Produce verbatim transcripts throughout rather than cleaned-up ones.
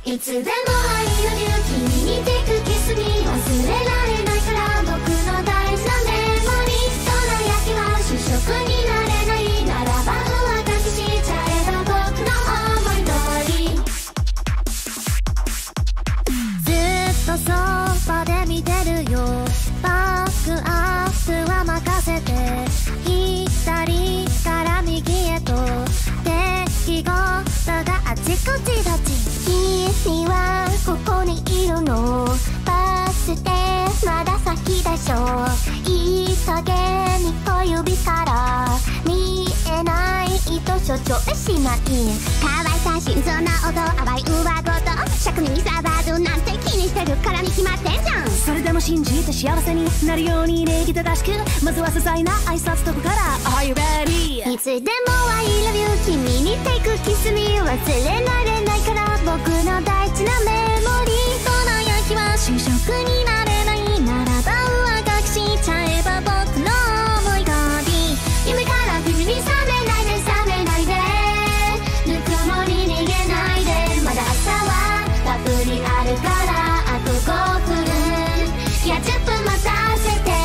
いつでも I love you 君に Take kiss me 忘れられないから僕の大事なメモリーどら焼きは主食になれないならば上書きしちゃえば僕の思い通りずっとそばで見てるよバックアップは任せて左から右へと出来事があちこち立ち君はここにいるのバス停まだ先でしょ急げに小指から見えない糸所長しない可愛さ心臓な音淡い上ごと尺に触るなんて気にしてるからに決まってんじゃんそれでも信じて幸せになるように礼儀正しくまずは些細な挨拶とこから Are you ready? いつでも I love you 君に Take kiss me 忘れられないから僕の大事なメモリーどら焼きは主食になれないならば上書きしちゃえば僕の思い通り夢からビビり覚めないで覚めないでぬくもり逃げないでまだ朝はたっぷりあるからあとごふんいやじゅっぷん待たせて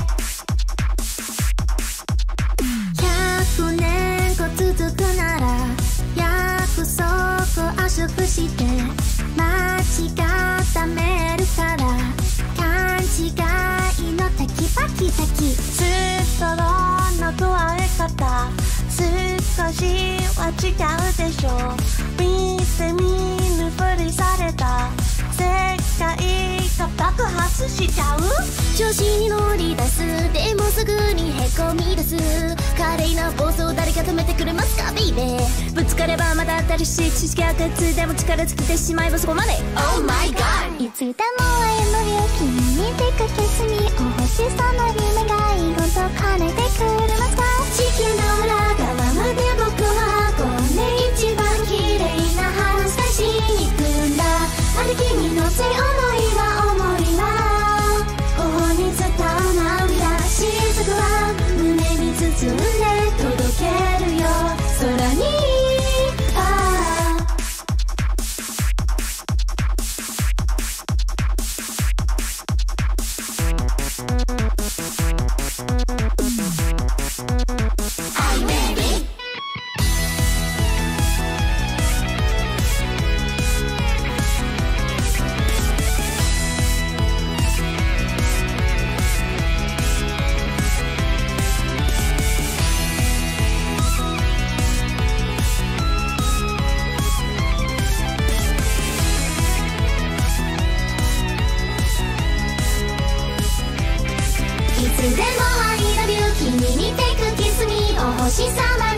ひゃくねんと続くなら約束圧縮して間違ったメールから勘違いのテキパキテキストローの加え方少しは違うでしょ見て見ぬふりされた世界が爆発しちゃう調子に乗り出すでもすぐにへこみ出す華麗な暴走誰か止めてくれますかベイベーぶつかればまた新しい知識がつでも力尽きてしまえばそこまで Oh my god いつでも I love you 君に Take kiss me お星さま夢がいろと兼ねてくれますか地球の裏側まで僕は運んで一番綺麗な話しに行くんだあれ君のせい思いは思いは頬に伝う涙雫は胸に包んで届けるよ空にああいつでも I love you 君に Take kiss me お星様